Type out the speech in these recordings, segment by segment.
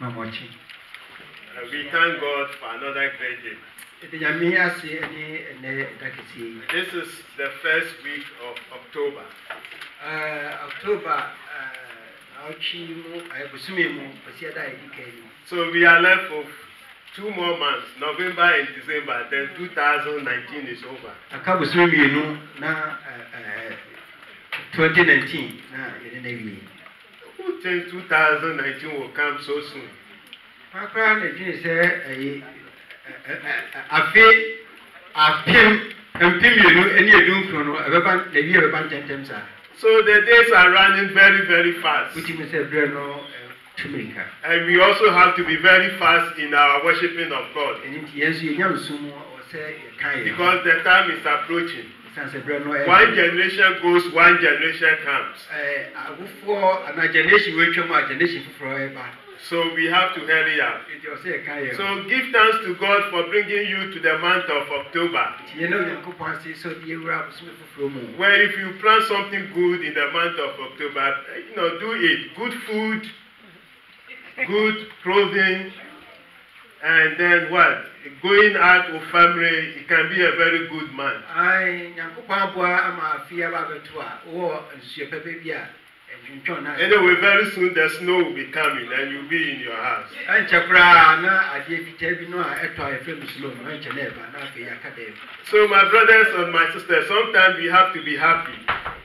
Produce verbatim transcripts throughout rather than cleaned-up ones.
Uh, we thank God for another great day. This is the first week of October. Uh, October. So we are left with two more months, November and December, then two thousand nineteen is over. twenty nineteen. Who thinks two thousand nineteen will come so soon? My friend, it is a a fee, a pin, and pin, and you don't know about the year about ten times. So the days are running very, very fast. Which is a Breno to make. And we also have to be very fast in our worshiping of God. And yes, you young sumo or say, because the time is approaching. One generation goes, one generation comes. For an generation, which is my generation forever. So we have to hurry up. So give thanks to God for bringing you to the month of October. Where if you plan something good in the month of October, you know, do it. Good food, good clothing, and then what? Going out with family, it can be a very good month. Anyway, very soon the snow will be coming and you'll be in your house. So my brothers and my sisters, sometimes we have to be happy.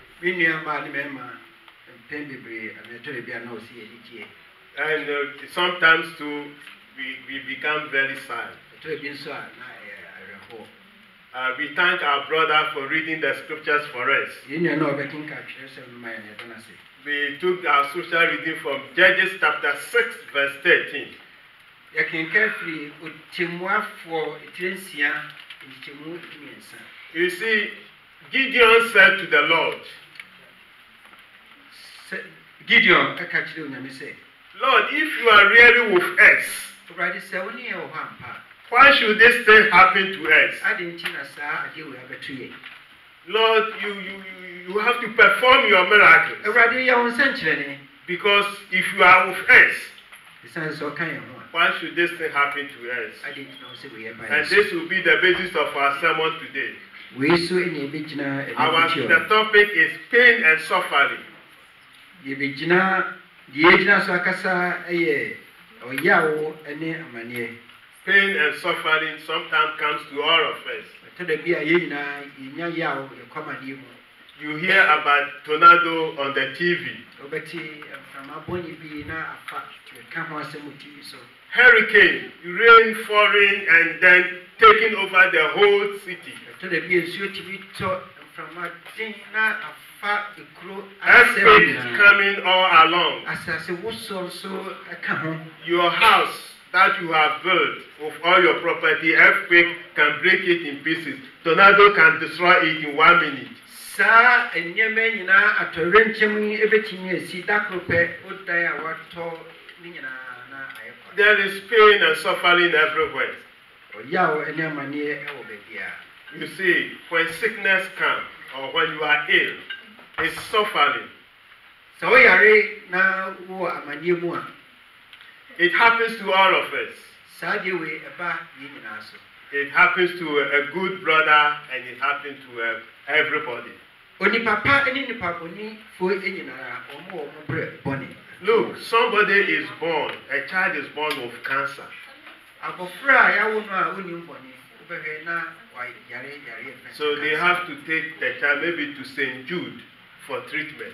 And uh, sometimes too, we, we become very sad. Uh, we thank our brother for reading the scriptures for us. We took our scripture reading from Judges chapter six, verse thirteen. You see, Gideon said to the Lord, Gideon, Lord, if you are really with us, why should this thing happen to us? Lord, you, you, you have to perform your miracles. Because if you are with us, why should this thing happen to us? And this will be the basis of our sermon today. Our the topic is pain and suffering. Pain and suffering sometimes comes to all of us. You hear about tornado on the T V. Hurricane, rain falling and then taking over the whole city. Earthquakes coming all along. Your house that you have built with all your property, earthquake can break it in pieces. Tornado can destroy it in one minute. There is pain and suffering everywhere. You see, when sickness comes or when you are ill, it's suffering. It happens to all of us. It happens to a, a good brother and it happens to uh, everybody. Look, somebody is born, a child is born with cancer. So they have to take the child maybe to Saint Jude for treatment.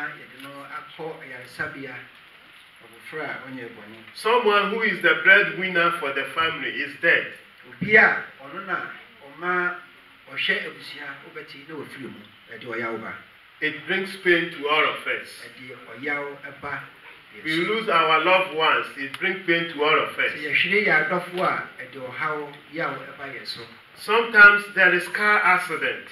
Someone who is the breadwinner for the family is dead. It brings pain to all of us. We lose our loved ones, it brings pain to all of us. Sometimes there is car accident.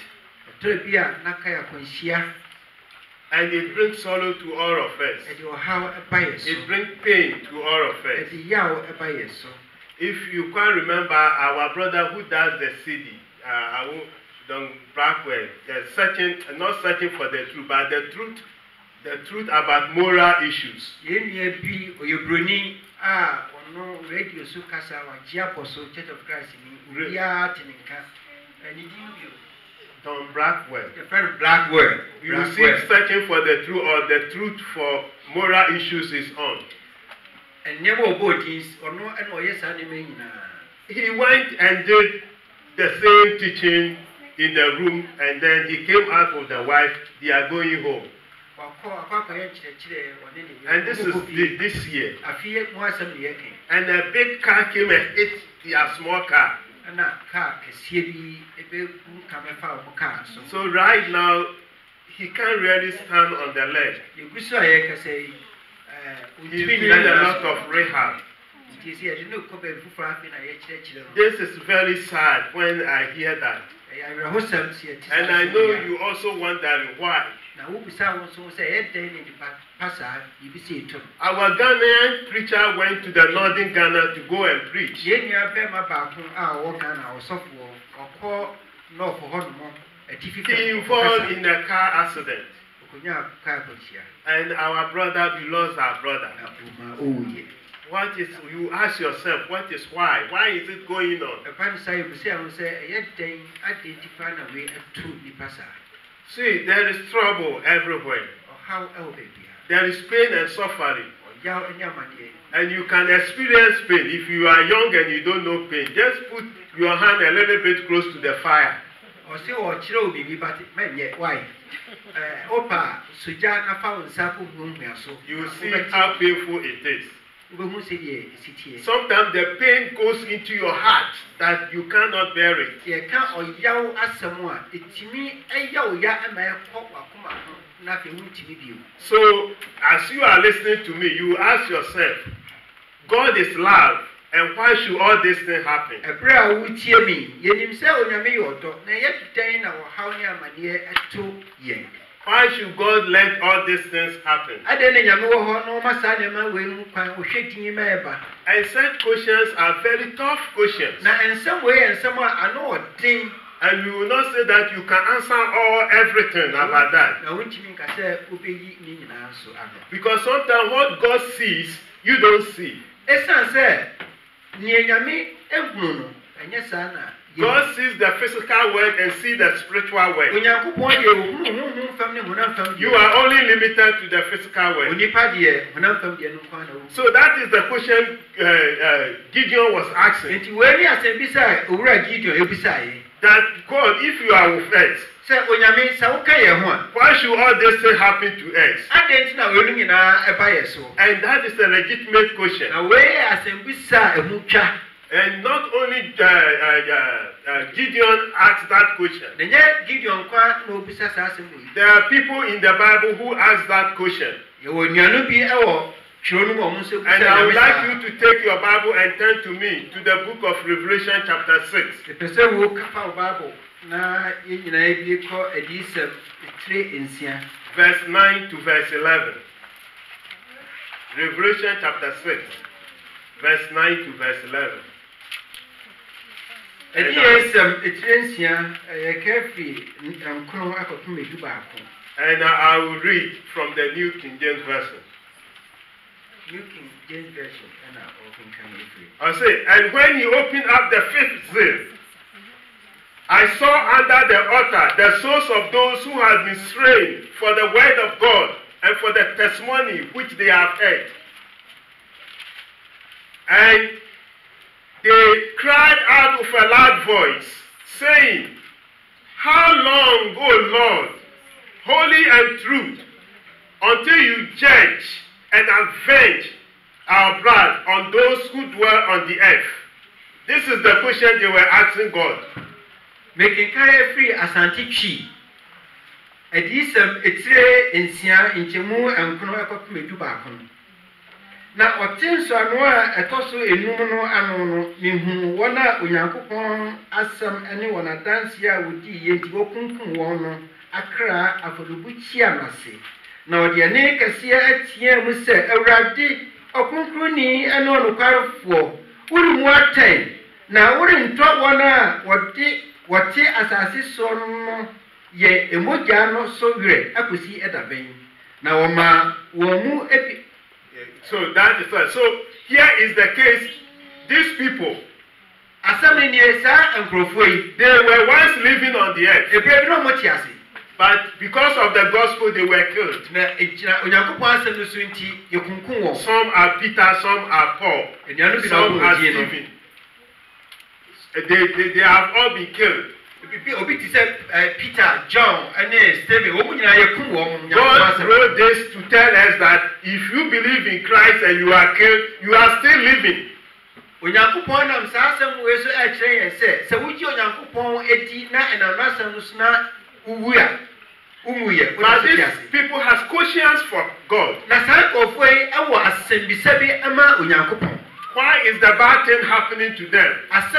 And it brings sorrow to all of us. It brings pain to all of us. If you can remember our brother who does the C D, uh, Don Blackwell, searching, not searching for the truth, but the truth, the truth about moral issues. Ah, no radio so kasa wa Apostle Church of Christ ni ya tininka. And you Don Blackwell. The friend Blackwell. You Blackwell. See, searching for the truth or the truth for moral issues is on. And never bodies or no and or yes he went and did the same teaching in the room, and then he came out with the wife. They are going home. And this is the, this year. And a big car came and hit their small car. So right now, he can't really stand on the leg. He's doing a lot of rehab. This is very sad when I hear that. And I know you also wondering why. Our Ghanaian preacher went to the northern Ghana to go and preach. He involved in a car accident. And our brother, we lost our brother. What is, you ask yourself, what is why? Why is it going on? See, there is trouble everywhere. There is pain and suffering. And you can experience pain. If you are young and you don't know pain, just put your hand a little bit close to the fire. You see how painful it is. Sometimes the pain goes into your heart that you cannot bear it. So, as you are listening to me, you ask yourself, God is love, and why should all this thing happen? Why should God let all these things happen? And such questions are very tough questions. And you will not say that you can answer all everything about that. Because sometimes what God sees, you don't see. God sees the physical world and sees the spiritual world. You are only limited to the physical world. So that is the question uh, uh, Gideon was asking. That God, if you are with us, why should all this thing happen to us? And that is a legitimate question. And not only uh, uh, uh, Gideon asked that question. There are people in the Bible who ask that question. And I would like you to take your Bible and turn to me to the book of Revelation chapter six. Verse nine to verse eleven. Revelation chapter six, verse nine to verse eleven. And I will read from the New King James Version. New King James Version. I say, and when he opened up the fifth seal, I saw under the altar the souls of those who had been slain for the word of God and for the testimony which they have heard. And they cried out with a loud voice, saying, how long, O Lord, holy and true, until you judge and avenge our blood on those who dwell on the earth? This is the question they were asking God. Making care free as antique. A decent etre in Sia in Chemu and Kunoako Medubacon. Now, what things are no a tosso in Numono Anono, Mihu, Wana, Uyankupon, Assam, anyone a dance here with the Yentibokum Wono, Accra, Afodubuchiamasi. Now, the Aneka Sia at Yem said, a raddi, a concruni, and on a car for. Wouldn't want ten. Now, wouldn't talk one what did what tea as I see so ye emojano so great, I could see at a vein. Now, ma, womu epi. So that is why. So here is the case. These people, they were once living on the earth. But because of the gospel, they were killed. Some are Peter, some are Paul, some are Stephen. They, they, they have all been killed. Peter, John, and Stephen. God wrote this to tell us that if you believe in Christ and you are killed, you are still living. But these people have conscience for God. Why is the bad thing happening to them?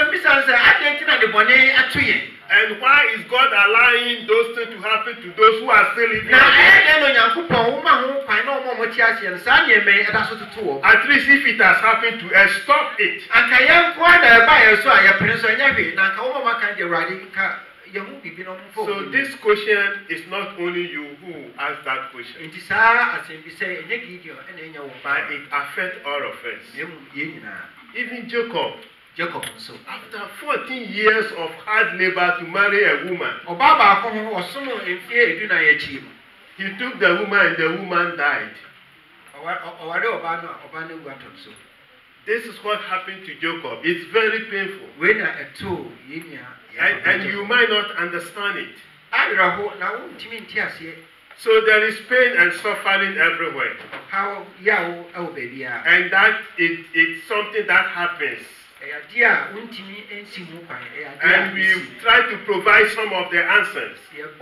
And why is God allowing those things to happen to those who are still living? At least if it has happened to us, stop it. So this question is not only you who asked that question, but it affects all of us. Even Jacob, Jacob, so after fourteen years of hard labor to marry a woman, he took the woman and the woman died. This is what happened to Jacob. It's very painful. And, and you might not understand it. So there is pain and suffering everywhere. And that it, it's something that happens. And we try to provide some of the answers.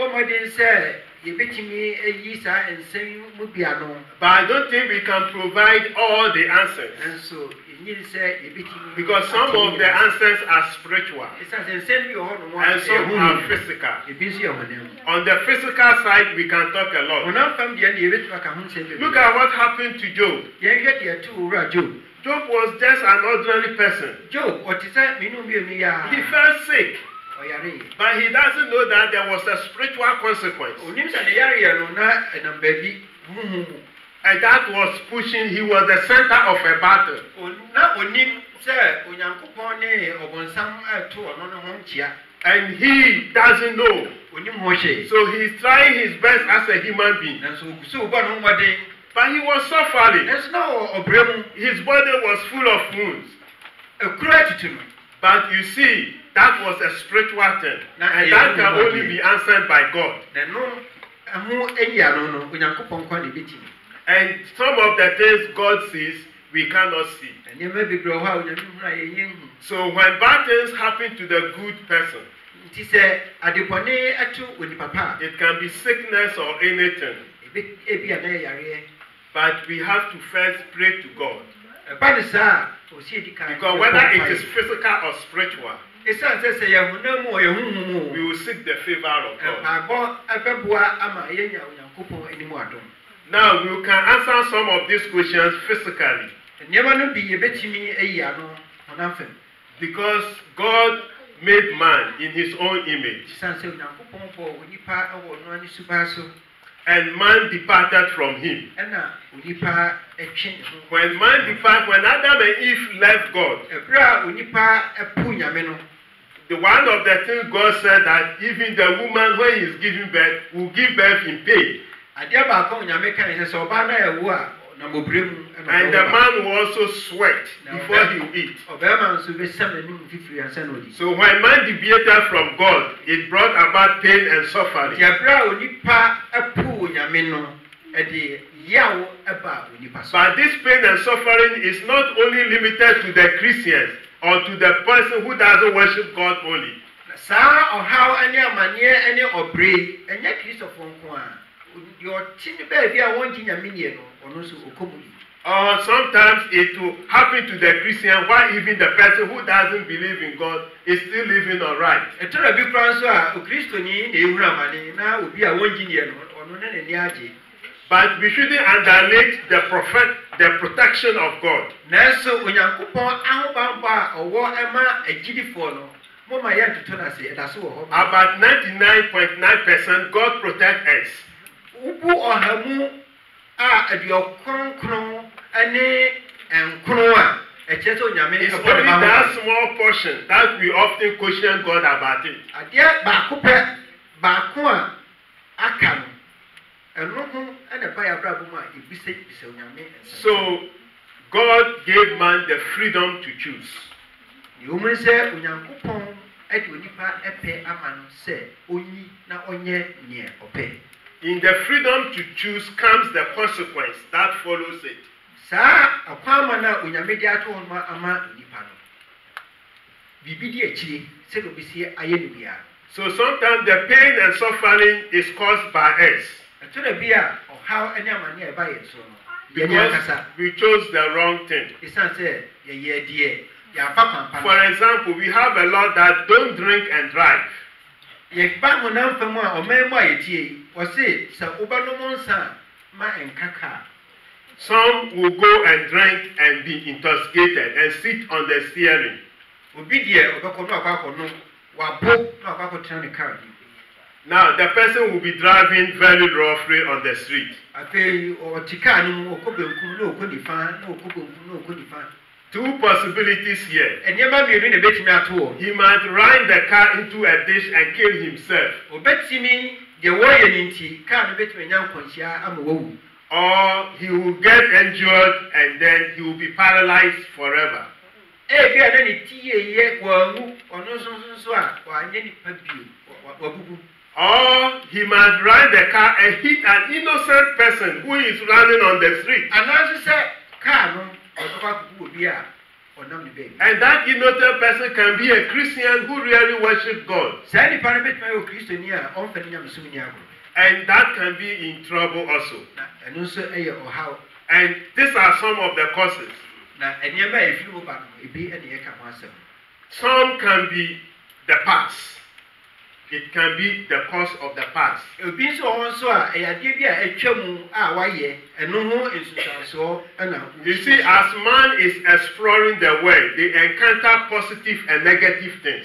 But I don't think we can provide all the answers. Because some of the answers are spiritual and some are physical. On the physical side, we can talk a lot. Look at what happened to Job. Job was just an ordinary person. He felt sick. But he doesn't know that there was a spiritual consequence. And that was pushing, he was the center of a battle. And he doesn't know. So he's trying his best as a human being. But he was suffering. His body was full of wounds. But you see, that was a spiritual thing. And that can only be answered by God. And some of the things God sees, we cannot see. So when bad things happen to the good person, it can be sickness or anything. But we have to first pray to God. Because whether it is physical or spiritual, we will seek the favor of God. Now we can answer some of these questions physically. Because God made man in his own image. And man departed from him. When man departed, when Adam and Eve left God, the one of the things God said that even the woman when he is giving birth will give birth in pain. And the man will also sweat before he will eat. So when man deviated from God, it brought about pain and suffering. But this pain and suffering is not only limited to the Christians or to the person who doesn't worship God only. Or sometimes it will happen to the Christian, while even the person who doesn't believe in God is still living all right. But we shouldn't underrate the prophet, the protection of God. About ninety-nine point nine percent God protects us. ane enkono a eche so nyame it's only that small portion that we often question God about it. Adia ba ko pe ba ko a aka no eno ho ene ba ya bra bo ma ebise ebise nyame. So God gave man the freedom to choose. Yomu se onyankopon ade onipa epe amano se onyi na onye ne ope. In the freedom to choose comes the consequence that follows it. Sa akwama na onyame de ato ma ama onipa no. Bibi di akire se do bisi aye no bia. So sometimes the pain and suffering is caused by us. Atona bia o how any amane e ba ye so no. Because we chose the wrong thing. For example, we have a law that don't drink and drive. Some will go and drink and be intoxicated and sit on the steering. Now the person will be driving very roughly on the street. Two possibilities here. He might run the car into a ditch and kill himself. Or he will get injured and then he will be paralyzed forever. Or he might ride the car and hit an innocent person who is running on the street. And that innocent person can be a Christian who really worships God. And that can be in trouble also. And these are some of the causes. Some can be the past. It can be the cause of the past. You see, as man is exploring the world, they encounter positive and negative things.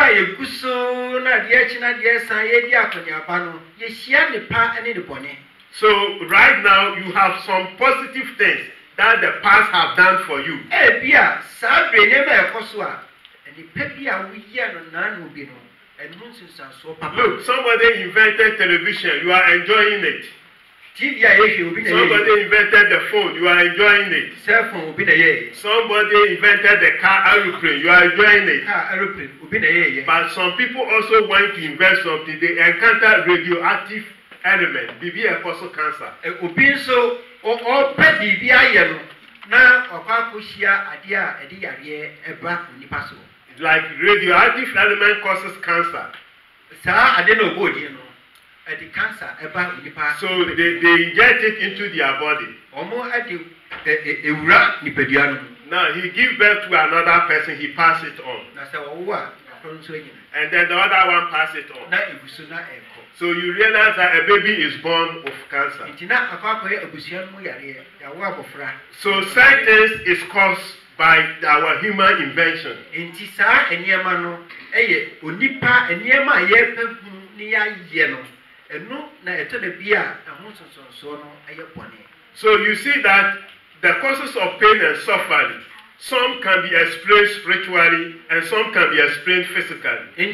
So right now you have some positive things that the past have done for you. Look, somebody invented television, you are enjoying it. Somebody invented the phone, you are enjoying it. Somebody invented the car aeroplane, you are enjoying it. But some people also want to invent something, they encounter radioactive element, B B also cancer. Like radioactive element causes cancer. So they, they inject it into their body. Now he gives birth to another person, he passes it on. And then the other one passes it on. So you realize that a baby is born with cancer. So science is caused by our human invention. So you see that the causes of pain and suffering, some can be explained spiritually and some can be explained physically.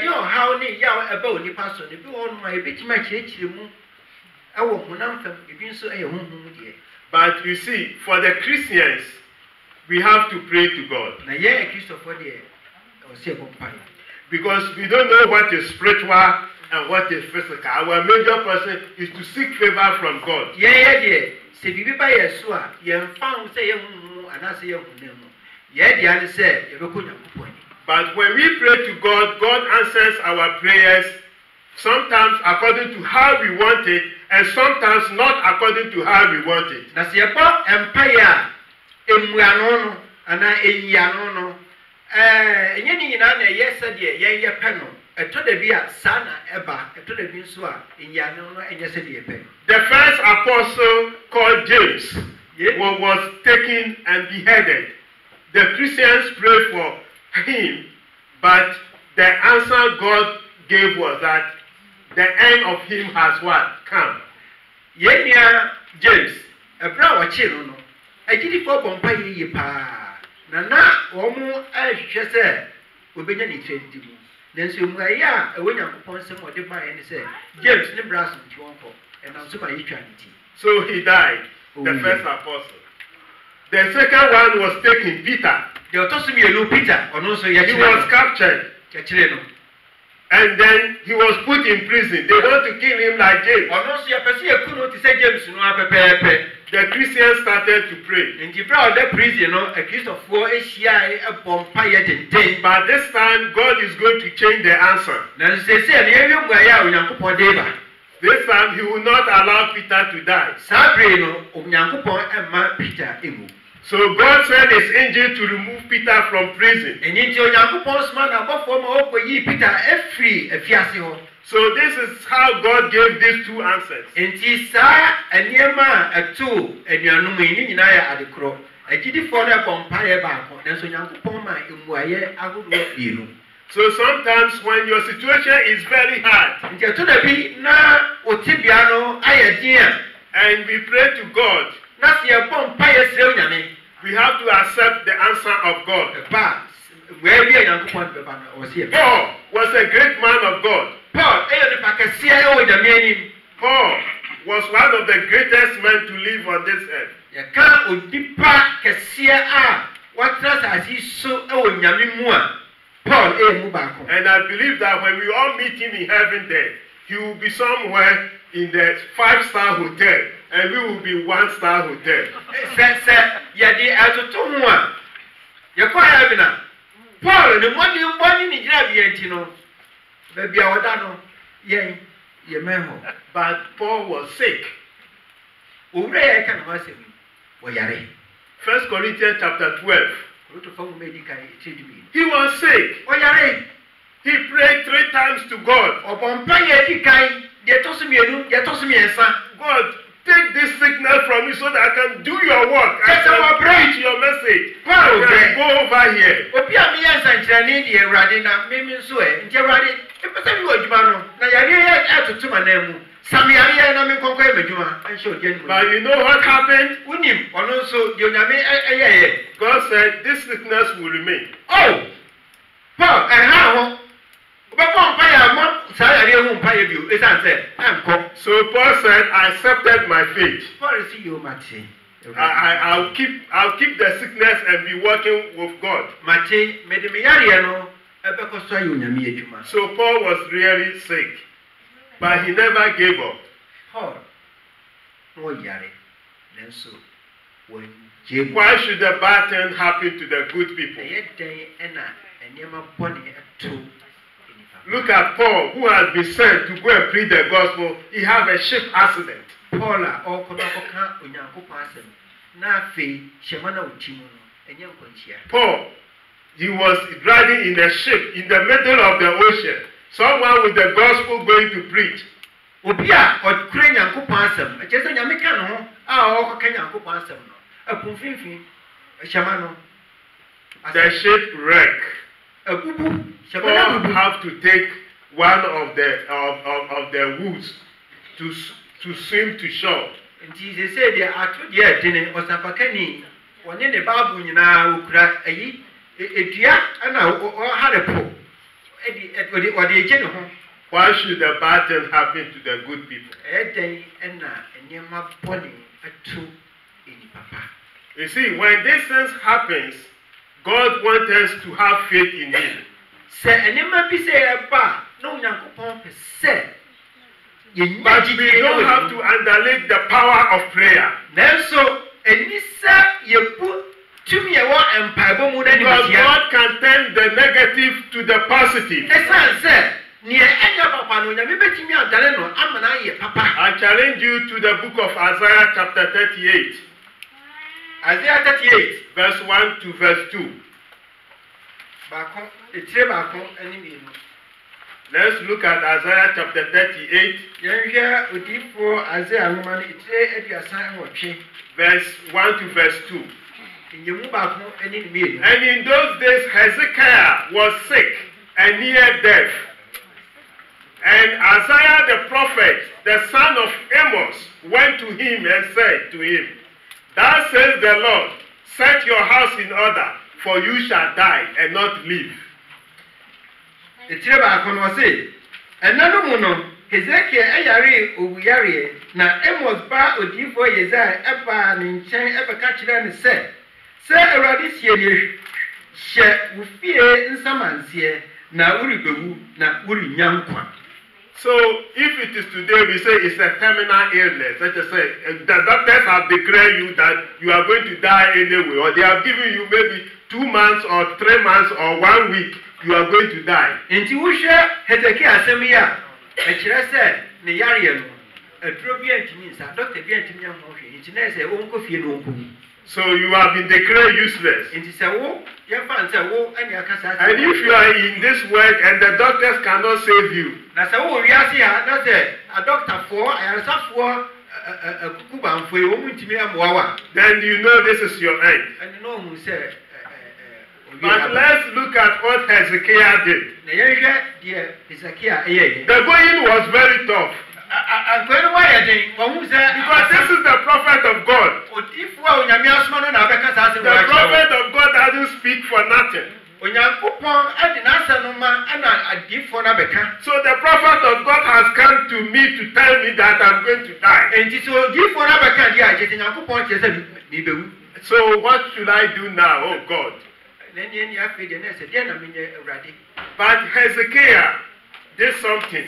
But you see, for the Christians, we have to pray to God. Because we don't know what is spiritual and what is physical. Our major person is to seek favor from God. But when we pray to God, God answers our prayers sometimes according to how we want it and sometimes not according to how we want it. The first apostle called James was taken and beheaded. The Christians prayed for him, but the answer God gave was that the end of him has what? Come. James, agidi fo bompa ye pa na na omo ahwehwe se obenya ni trade mu nanso mu aya e wonyankopon sem ode ma ye ne se James ne brass nti wonko e na so ma ye twa nti. So he died, oh, the first yeah. apostle. The second one was taken, Peter. The Otosumi Peter, he was captured. And then he was put in prison. They want to kill him like James. The Christians started to pray. But this time, God is going to change the answer. This time, he will not allow Peter to die. So God sent his angel to remove Peter from prison. So this is how God gave these two answers. So sometimes when your situation is very hard, and we pray to God, we have to accept the answer of God. Paul was a great man of God. Paul was one of the greatest men to live on this earth. And I believe that when we all meet him in heaven there, he will be somewhere in the five-star hotel, and we will be one-star hotel. Paul, the money you money in the baby, I don't know. But Paul was sick. First Corinthians chapter twelve. He was sick. He prayed three times to God. God, take this sickness from me so that I can do your work. I can preach your message. I can go over here. But you know what happened? God said this sickness will remain. Oh! Paul, and how? So Paul said, I accepted my fate. I, I, I'll keep I'll keep the sickness and be working with God. So Paul was really sick, but he never gave up. Why should the bad thing happen to the good people? Look at Paul, who has been sent to go and preach the gospel. He had a ship accident. Paul, Paul, he was riding in a ship in the middle of the ocean. Someone with the gospel going to preach. The ship wreck. Paul have to take one of the of, of, of the woods to to swim to shore. And Jesus said, "They are two years. Then Osapakani, one in the Babu, you know, crack a ye, a dear, and I had a pool. What the general. Why should the bad thing happen to the good people? A day and a near my body, a two in papa. You see, when this thing happens, God wants us to have faith in Him. Say, and you might be say a bar, no young pump say. But we don't have to underrate the power of prayer. So, and you say you put to me a war and Bible because God can turn the negative to the positive. I challenge you to the book of Isaiah chapter thirty-eight. Isaiah thirty-eight, verse one to verse two. Let's look at Isaiah chapter thirty-eight. Verse one to verse two. And in those days Hezekiah was sick and near death. And Isaiah the prophet, the son of Amos, went to him and said to him, Thus says the Lord, set your house in order, for you shall die and not live. Etire ba kono se enanu mu no Hezekiah ayare obuyare na Amos ba odifo Yesaya eba ne nchen ebeka kire ne se se Awurade sie ne hye wo fie nsamanse na uribewu na uri nyankwa. So if it is today we say it's a terminal illness, let us say the doctors have declared you that you are going to die anyway, or they have given you maybe two months or three months or one week, you are going to die. Inti wushe Hezekiah asemiya ekire se ne yare no aduro bi antimi nsa doctor bi antimi nyankwa hwe inti na se wo nko fie no nko. So you have been declared useless. And if you are in this world and the doctors cannot save you, then you know this is your end. But let's look at what Hezekiah did. The going was very tough. Because this is the prophet of God. The prophet of God doesn't speak for nothing. So the prophet of God has come to me to tell me that I'm going to die. So what should I do now, oh God? But Hezekiah did something.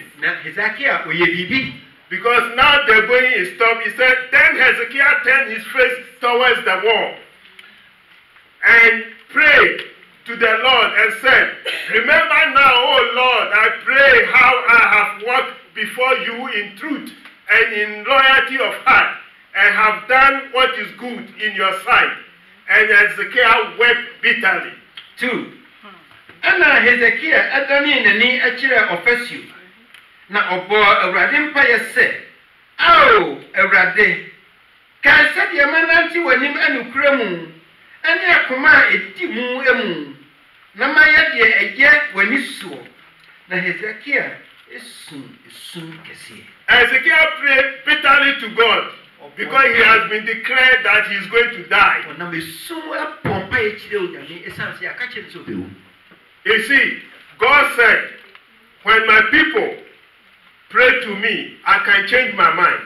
Because now the going is stopped. He said, then Hezekiah turned his face towards the wall and prayed to the Lord and said, remember now, O Lord, I pray how I have walked before you in truth and in loyalty of heart, and have done what is good in your sight. And Hezekiah wept bitterly. Two. And Hezekiah adani nani achire ofesu na obo Awurade mpa yese aw Awurade ka se de mananti wanim anukura mu ani akoma edi mu emu na maye de eye wani suo na Hezekiah esun esun kese. Hezekiah prayed bitterly to God because he has been declared that he is going to die. Na me sun apompa e chire onyame esanse akache so be. You see, God said, when my people pray to me, I can change my mind.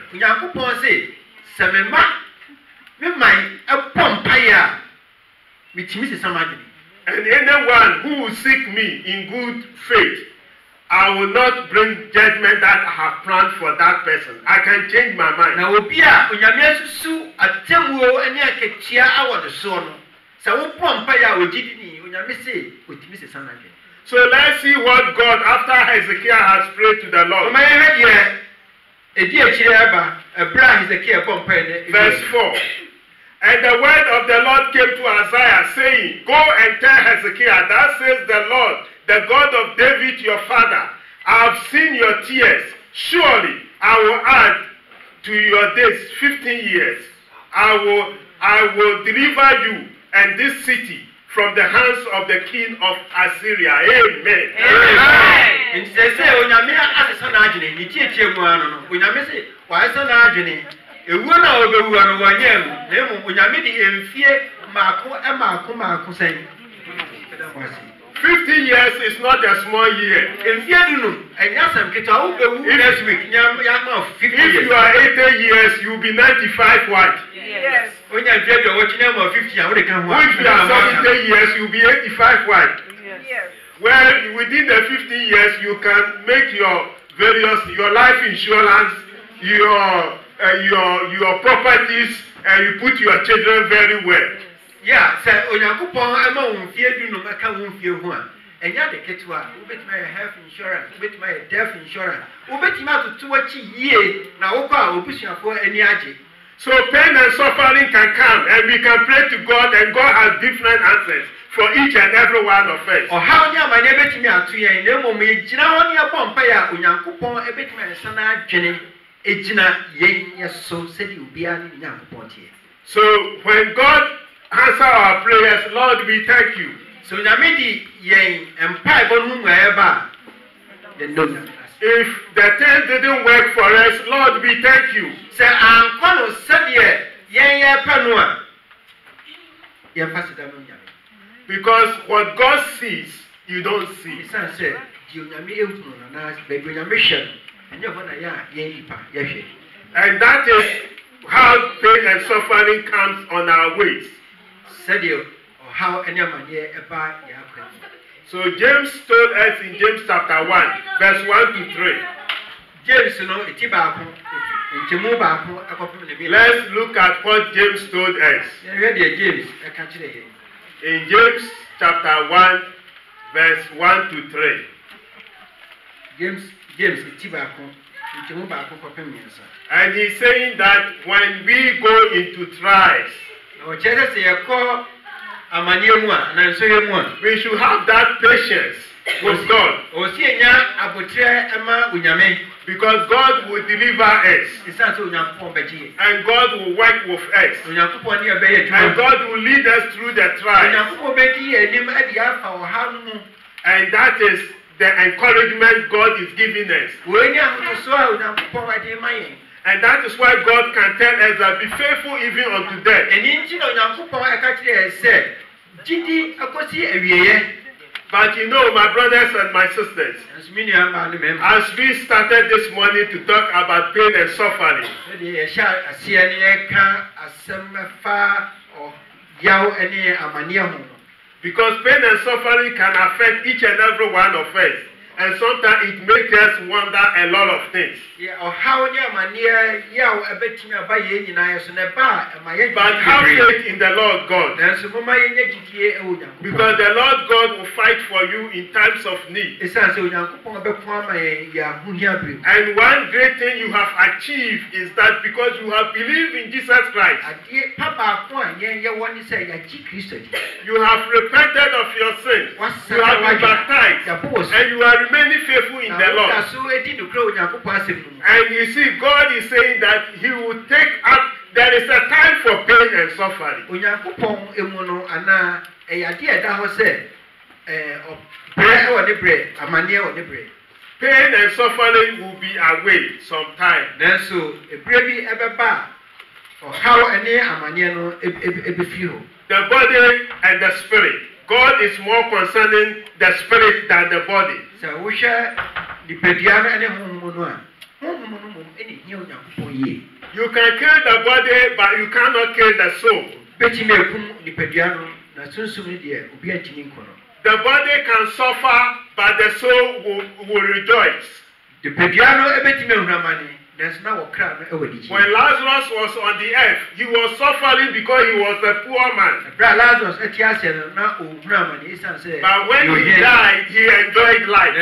And anyone who will seek me in good faith, I will not bring judgment that I have planned for that person. I can change my mind. So let's see what God, after Hezekiah has prayed to the Lord. Verse four. And the word of the Lord came to Isaiah, saying, go and tell Hezekiah, thus says the Lord, the God of David your father, I have seen your tears. Surely I will add to your days fifteen years. I will, I will deliver you and this city from the hands of the king of Assyria. Amen. Amen. In say say onyame asesa na agene ni tietie mu anu no onyame say wa asesa na agene ewu na obewu anu wanyam na emu onyame di emfie maako e maako maako say fifty years is not a small year. Emfie dunu enya sam keto wo bewu next week nyam yam fifty years. If you are eighty years, you will be ninety-five what? Yes. When you are fifty, you will be seventy years, you will be eighty-five what? Yes. Well, within the fifty years, you can make your various, your life insurance, your uh, your your properties, and you put your children very well. Yeah, so Onyankopon ama wonfie du no maka wonfie ho a enya de ketwa ubet my health insurance ubet my death insurance ubet ma to wachi yie na wokọ a obusuafo ani age. So pain and suffering can come and we can pray to God and God has different answers for each and every one of us. O how nya ma ne betimi atu yen na mo me gina ho ne abompa ya Onyankopon ebetimi ensa na adwene ejina yen yeso se di obi ani Onyankopon tie. So when God answer our prayers, Lord, we thank you. So nyamedi yen empa bonu mu eba the no. If the thing didn't work for us, Lord, we thank you. Say I'm going to say Because what God sees, you don't see. And that is how pain and suffering comes on our ways. So James told us in James chapter one, verse one to three. James, you know, let's look at what James told us. In James chapter one, verse one to three. James, James, and he's saying that when we go into trials, we should have that patience with God. Because God will deliver us. And God will work with us. And God will lead us through the trials. And that is the encouragement God is giving us. And that is why God can tell us that be faithful even unto death. But you know, my brothers and my sisters, as we started this morning to talk about pain and suffering, because pain and suffering can affect each and every one of us. And sometimes it makes us wonder a lot of things. But have faith in the Lord God. Because the Lord God will fight for you in times of need. And one great thing you have achieved is that because you have believed in Jesus Christ, you have repented of your sins, you have been baptized, and you are remaining faithful in the Lord. And you see, God is saying that He will take up, there is a time for pain and suffering. Pain and suffering will be away sometime. Then so, the body and the spirit. God is more concerning the spirit than the body. You can kill the body, but you cannot kill the soul. The body can suffer, but the soul will, will rejoice. When Lazarus was on the earth, he was suffering because he was a poor man. But when he died, he enjoyed life.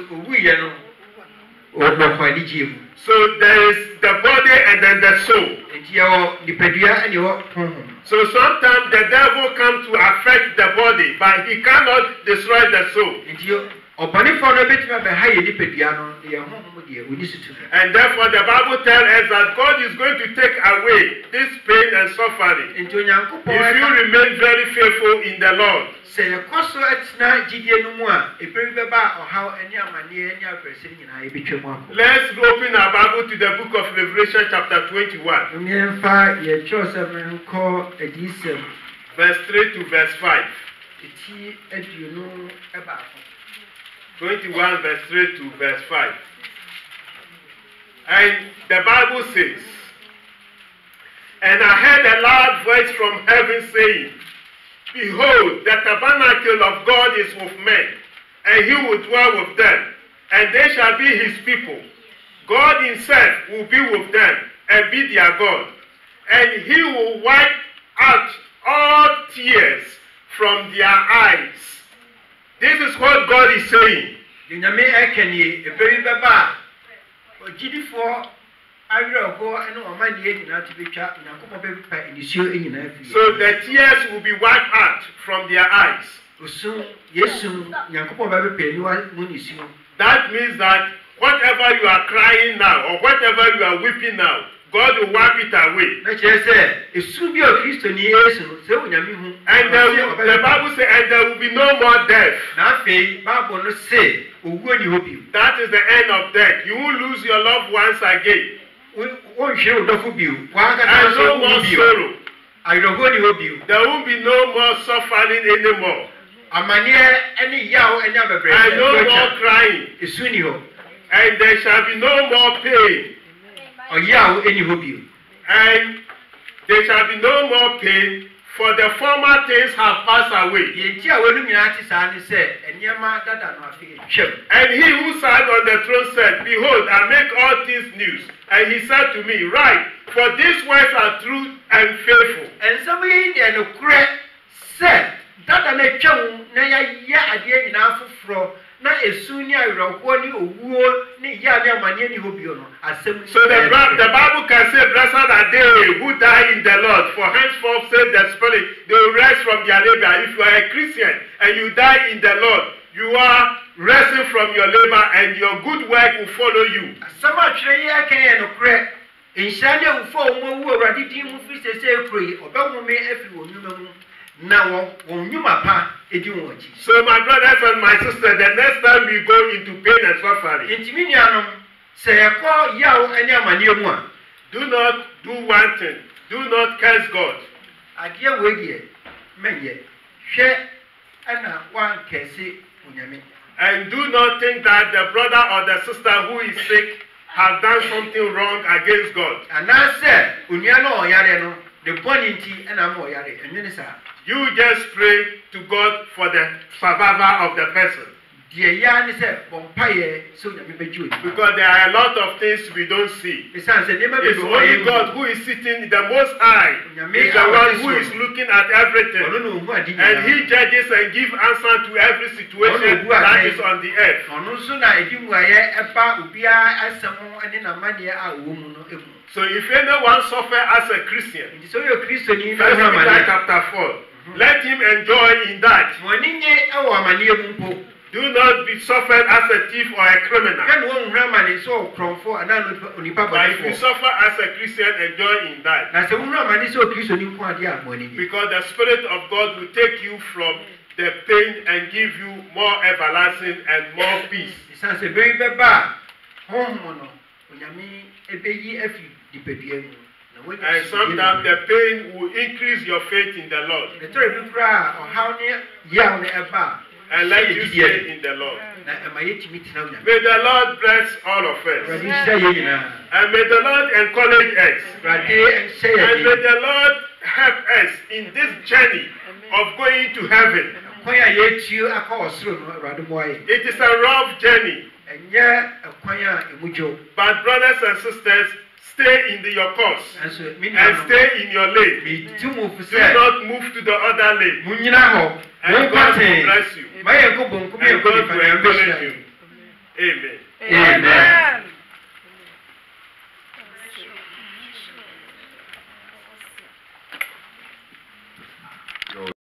So there is the body and then the soul. So sometimes the devil comes to affect the body, but he cannot destroy the soul. And therefore the Bible tells us that God is going to take away this pain and suffering if you remain very faithful in the Lord. Let's open our Bible to the book of Revelation chapter twenty-one. Verse three to verse five. twenty-one verse three to verse five. And the Bible says, and I heard a loud voice from heaven saying, behold, the tabernacle of God is with men, and he will dwell with them, and they shall be his people. God himself will be with them, and be their God. And he will wipe out all tears from their eyes. This is what God is saying. So the tears will be wiped out from their eyes. That means that whatever you are crying now or whatever you are weeping now, God will wipe it away. And there will, the Bible says, and there will be no more death. That is the end of death. You won't lose your loved ones again. won't show the Fubu. One and no more sorrow. I don't go to you. There won't be no more suffering anymore. Amania any yaw and never break. And no more crying. It's soon you. And there shall be no more pain. Or yaw any hope you. And there shall be no more pain, for the former things have passed away. And he who sat on the throne said, Behold, I make all things new. And he said to me, Write, for these words are true and faithful. And somebody in the correct said, that I chose, Naya again enough for. So the, the Bible can say, Blessed are they who die in the Lord, for henceforth said the Spirit, they will rest from their labor. If you are a Christian and you die in the Lord, you are resting from your labor and your good work will follow you. Now, so my brothers and my sisters, the next time we go into pain and suffering, do not do one thing. Do not curse God. And do not think that the brother or the sister who is sick has done something wrong against God. And I said, the point and I'm you just pray to God for the survival of the person. Because there are a lot of things we don't see. It's only God who is sitting the most high. Is the one who is looking at everything. And he judges and gives answer to every situation that is on the earth. So if anyone suffers as a Christian, First Peter chapter four, let him enjoy in that. Do not be suffered as a thief or a criminal. But if you suffer as a Christian, enjoy in that. Because the Spirit of God will take you from the pain and give you more everlasting and more peace. And sometimes the pain will increase your faith in the Lord. And let you stay in the Lord. May the Lord bless all of us. And may the Lord encourage us. And may the Lord help us in this journey of going to heaven. It is a rough journey. But brothers and sisters, stay in the, your course and stay in your lane. Do not move to the other lane. And God will bless you. And God will encourage you. Amen. Amen.